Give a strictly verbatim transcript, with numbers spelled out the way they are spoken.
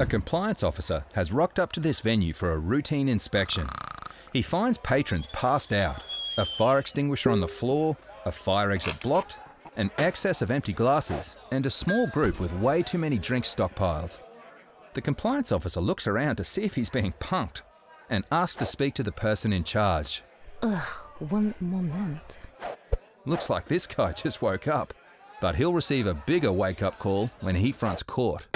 A compliance officer has rocked up to this venue for a routine inspection. He finds patrons passed out, a fire extinguisher on the floor, a fire exit blocked, an excess of empty glasses, and a small group with way too many drinks stockpiled. The compliance officer looks around to see if he's being punked and asks to speak to the person in charge. Ugh, one moment. Looks like this guy just woke up, but he'll receive a bigger wake-up call when he fronts court.